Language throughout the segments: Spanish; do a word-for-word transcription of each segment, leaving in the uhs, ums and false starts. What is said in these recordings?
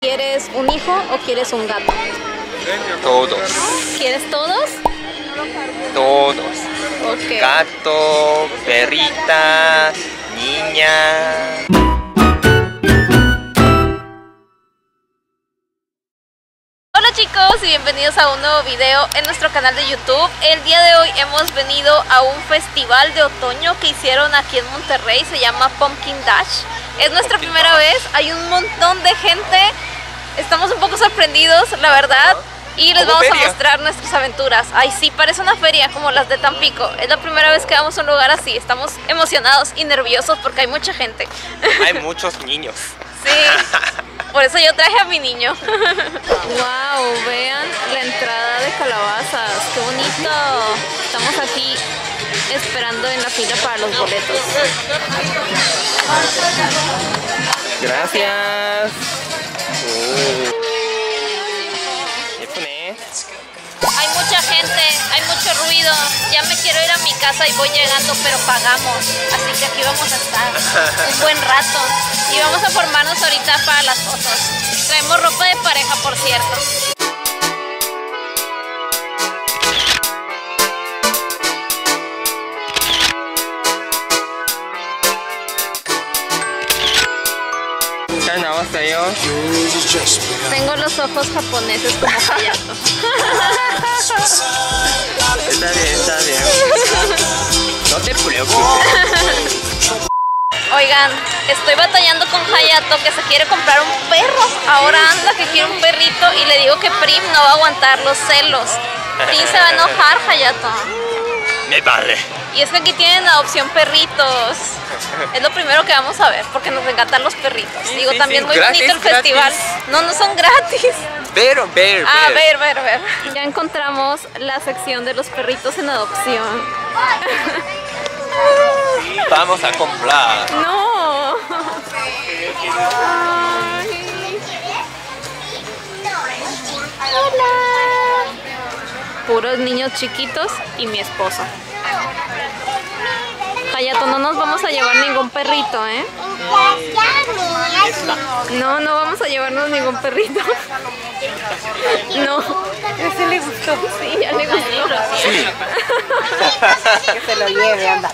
¿Quieres un hijo o quieres un gato? Todos. ¿Quieres todos? Todos. Ok. Gato, perrita, niña. Hola chicos y bienvenidos a un nuevo video en nuestro canal de YouTube. El día de hoy hemos venido a un festival de otoño que hicieron aquí en Monterrey. Se llama Pumpkin Dash. Es nuestra Pumpkin primera Dash. vez. Hay un montón de gente. Estamos un poco sorprendidos, la verdad. Y les Como vamos feria. a mostrar nuestras aventuras. Ay, sí, parece una feria como las de Tampico. Es la primera vez que vamos a un lugar así. Estamos emocionados y nerviosos porque hay mucha gente. Hay muchos niños. Sí, por eso yo traje a mi niño. Wow, vean la entrada de calabazas, qué bonito. Estamos aquí esperando en la fila para los boletos. Gracias. 오. 예쁘네. Hay mucha gente, hay mucho ruido. Ya me quiero ir a mi casa y voy llegando, pero pagamos. Así que aquí vamos a estar un buen rato. Y vamos a formarnos ahorita para las fotos. Traemos ropa de pareja, por cierto. 잘 나왔어요. Tengo los ojos japoneses como Hayato. Está bien, está bien. No te preocupes. Oigan, estoy batallando con Hayato que se quiere comprar un perro. Ahora anda que quiere un perrito y le digo que Prim no va a aguantar los celos. Prim se va a enojar, Hayato. Me vale. Y es que aquí tienen adopción perritos. Es lo primero que vamos a ver porque nos encantan los perritos. Sí, Digo, sí, también sí, muy gratis, bonito el festival. gratis. No, no son gratis. Ver, ver, Ah, ver. ver, ver, ver. Ya encontramos la sección de los perritos en adopción. Vamos a comprar. No. Ay. Hola. Puros niños chiquitos y mi esposo. Hayato, no nos vamos a llevar ningún perrito, ¿eh? No, no vamos a llevarnos ningún perrito. No. Ese le gustó. Sí, ya le gustó. Sí. Que se lo lleve, anda.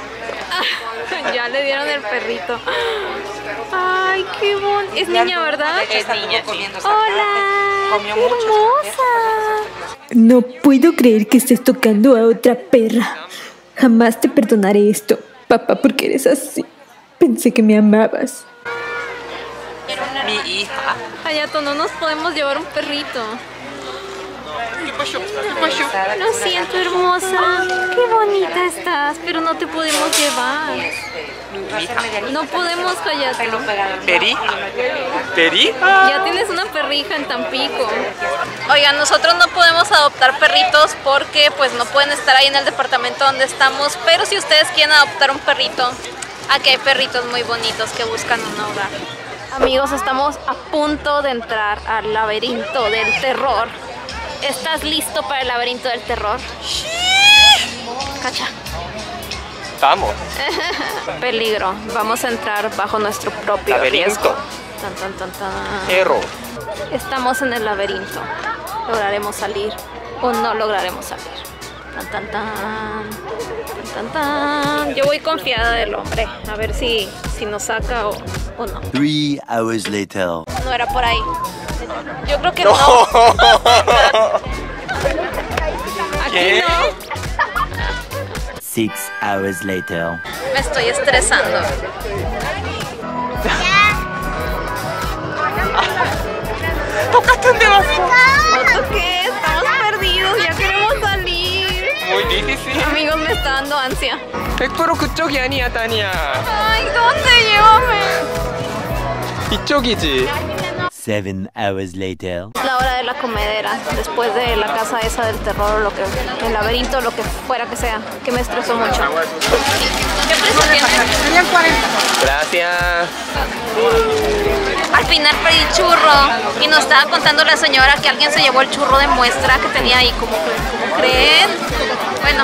Ya le dieron el perrito. Ay, qué bonito. Es niña, ¿verdad? Es niña. Hola. Comió Qué mucho. hermosa. No puedo creer que estés tocando a otra perra. Jamás te perdonaré esto, papá, porque eres así. Pensé que me amabas. Mi hija. Hayato, no nos podemos llevar un perrito. ¿Qué pasó? ¿Qué pasó? Lo siento, hermosa. Qué bonita estás, pero no te podemos llevar. Mi hija. No podemos, Hayato. ¿Peri? ¿Peri? Ya tienes una perrija en Tampico. Oigan, nosotros no podemos adoptar perritos porque pues no pueden estar ahí en el departamento donde estamos. Pero si ustedes quieren adoptar un perrito, aquí hay perritos muy bonitos que buscan un hogar. Amigos, estamos a punto de entrar al laberinto del terror. ¿Estás listo para el laberinto del terror? Cacha. Vamos. Peligro. Vamos a entrar bajo nuestro propio Laberinto. riesgo. Tan, tan, tan, tan. Error. Estamos en el laberinto. ¿Lograremos salir o no lograremos salir? Tan, tan, tan. Tan, tan, tan. Yo voy confiada del hombre. A ver si, si nos saca o, o no. Three hours later. No era por ahí. Yo creo que no. Aquí ¿Qué? no. Six hours later. Me estoy estresando. 똑같은 데 왔어. ¿Otro qué? Estamos perdidos. Ya queremos salir. Muy difícil. Amigos, me está dando ansia. 백 퍼센트 그쪽이 아니야, 다니야. Ay, ¿dónde? Llévame. 이쪽이지. Seven hours later. Es la hora de la comedera, después de la casa esa del terror o lo que, el laberinto, lo que fuera que sea, que me estresó mucho. ¿Qué precio tiene? Serían cuarenta. Gracias. Al final pedí churro y nos estaba contando la señora que alguien se llevó el churro de muestra que tenía ahí, como, como creen. Bueno.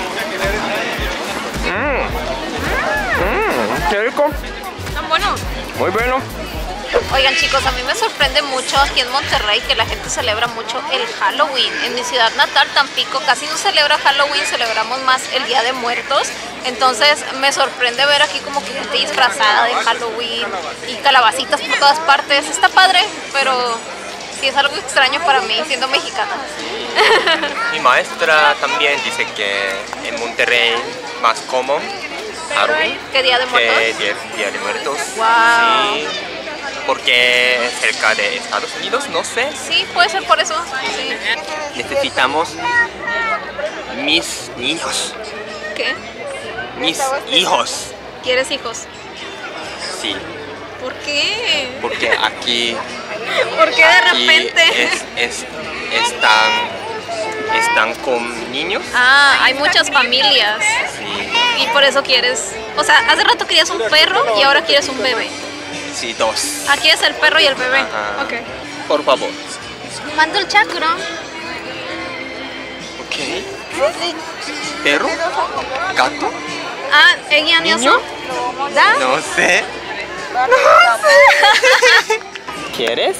Mmm. Mmm. Qué rico. Tan bueno. Muy bueno. Oigan chicos, a mí me sorprende mucho aquí en Monterrey que la gente celebra mucho el Halloween. En mi ciudad natal, Tampico, casi no celebra Halloween, celebramos más el Día de Muertos. Entonces me sorprende ver aquí como que gente disfrazada de Halloween y calabacitas por todas partes. Está padre, pero sí es algo extraño para mí siendo mexicana. Mi maestra también dice que en Monterrey más común Halloween ¿Qué Día de Muertos? que Día, Día de Muertos. Wow. Sí, porque cerca de Estados Unidos, no sé. Sí, puede ser por eso. Sí. Necesitamos mis niños, ¿Qué? mis hijos. ¿Quieres hijos? Sí, ¿Por qué? porque aquí, ¿Por qué de aquí repente? es, es- están, están con niños. Ah, hay muchas familias Sí, y por eso quieres... O sea, hace rato querías un perro y ahora quieres un bebé. sí, dos. Aquí es el perro y el bebé. Ajá. Ok. Por favor. Mando el chakro. Ok. ¿Perro? ¿Gato? Ah, ella ¿Niño? ¿Da? No sé. ¿Quieres?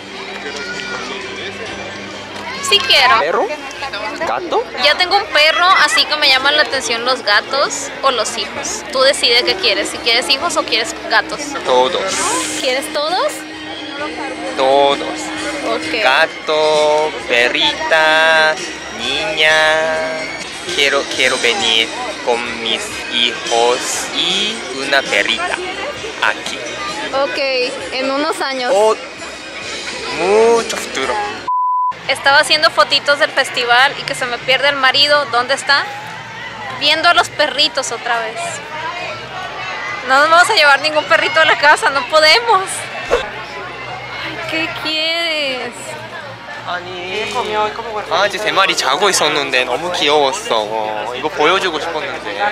Sí quiero. ¿Perro? ¿Gato? Ya tengo un perro, así que me llaman la atención los gatos o los hijos. Tú decides qué quieres, si quieres hijos o quieres gatos. Todos. ¿Quieres todos? Todos. Ok. Gato, perrita, niña. Quiero, quiero venir con mis hijos y una perrita aquí. Ok, en unos años. Oh, mucho futuro. Estaba haciendo fotitos del festival y que se me pierde el marido. ¿Dónde está? Viendo a los perritos otra vez. No nos vamos a llevar ningún perrito a la casa, no podemos. Ay, ¿qué quieres? 아니 강아지 세 마리 자고 있었는데 너무 귀여웠어. 이거 보여주고 싶었는데.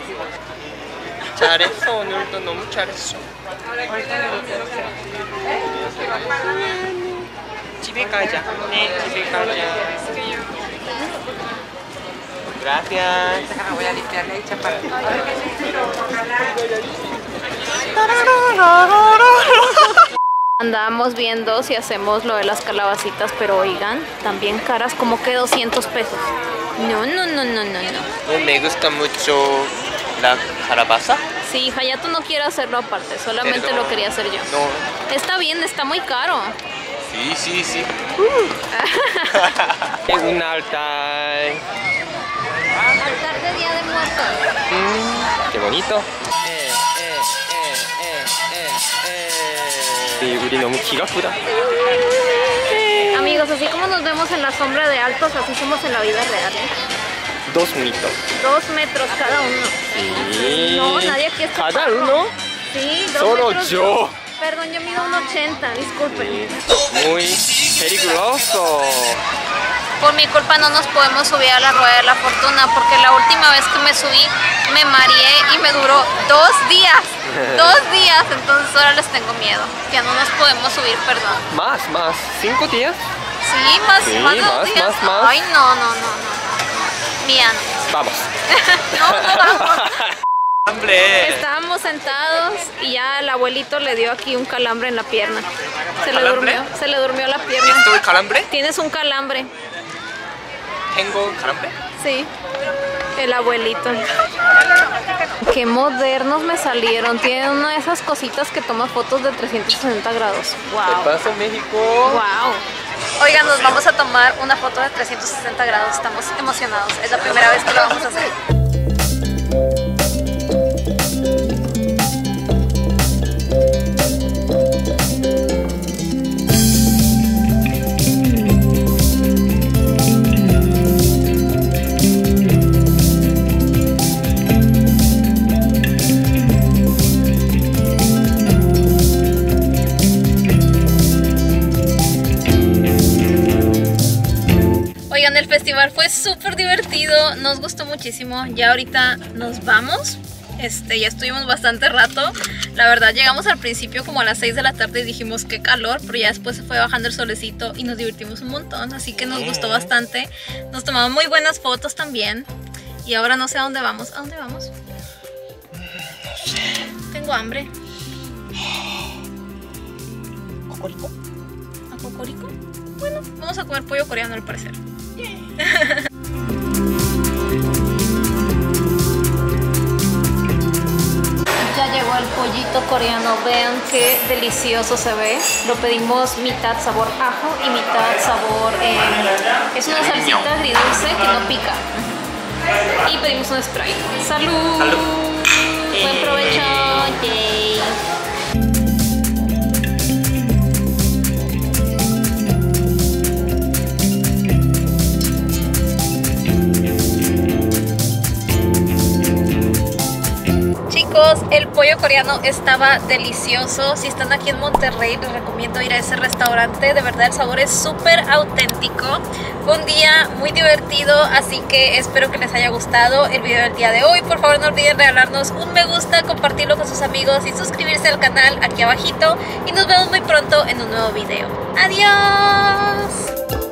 잘했어. 오늘도 너무 잘했어. 집에 가자. 네, 집에 가자. Gracias. Voy a limpiar la hecha para Andábamos viendo si hacemos lo de las calabacitas, pero oigan, también caras como que doscientos pesos. No, no, no, no, no, no. Oh, me gusta mucho la calabaza. Sí, Hayato no quiere hacerlo aparte, solamente Perdón. lo quería hacer yo. No. Está bien, está muy caro. Sí, sí, sí. Es un altar. Altar de Día de Muertos. Mm, qué bonito. Eh, eh, eh, eh, eh, eh. 네, 우리 너무 기가 아프다. Amigos, así como nos vemos en la sombra de altos, así somos en la vida real, ¿eh? Dos mitos. Dos metros cada uno. Sí. No, nadie aquí es ¿Cada chaparro. uno? Sí, dos Solo metros. yo. Perdón, yo mido un ochenta, disculpen. Muy peligroso. Por mi culpa no nos podemos subir a la rueda de la fortuna, porque la última vez que me subí me mareé y me duró dos días. Dos días, entonces ahora les tengo miedo. Ya no nos podemos subir, perdón. Más, más. ¿Cinco días? Sí, más, Sí, más de dos más, días. más, más. Ay, no, no, no, no. Mía, no. Vamos. No, no vamos. Hambre. Estábamos sentados y ya el abuelito le dio aquí un calambre en la pierna. Se le ¿Calambre? durmió, se le durmió la pierna. ¿Estoy calambre? Tienes un calambre. ¿Tengo calambre? Sí, el abuelito. Qué modernos me salieron. Tienen una de esas cositas que toma fotos de trescientos sesenta grados. ¿Qué Wow. pasa, México? Wow. Oigan, nos vamos a tomar una foto de trescientos sesenta grados. Estamos emocionados. Es la primera vez que lo vamos a hacer. Oigan, el festival fue súper divertido, nos gustó muchísimo. Ya ahorita nos vamos. Este, ya estuvimos bastante rato. La verdad, llegamos al principio como a las seis de la tarde y dijimos qué calor, pero ya después se fue bajando el solecito y nos divertimos un montón, así que nos gustó bastante. Nos tomamos muy buenas fotos también. Y ahora no sé a dónde vamos. ¿A dónde vamos? Tengo hambre. cocorico. ¿A cocorico? Bueno, vamos a comer pollo coreano al parecer. Ya llegó el pollito coreano, vean qué delicioso se ve. Lo pedimos mitad sabor ajo y mitad sabor... Eh, es una salsita agridulce que no pica. Y pedimos un Sprite. ¡Salud! ¡Salud! ¡Buen provecho! Yay. Chicos, el pollo coreano estaba delicioso. Si están aquí en Monterrey, les recomiendo ir a ese restaurante. De verdad, el sabor es súper auténtico. Fue un día muy divertido, así que espero que les haya gustado el video del día de hoy. Por favor, no olviden regalarnos un me gusta, compartirlo con sus amigos y suscribirse al canal aquí abajito. Y nos vemos muy pronto en un nuevo video. ¡Adiós!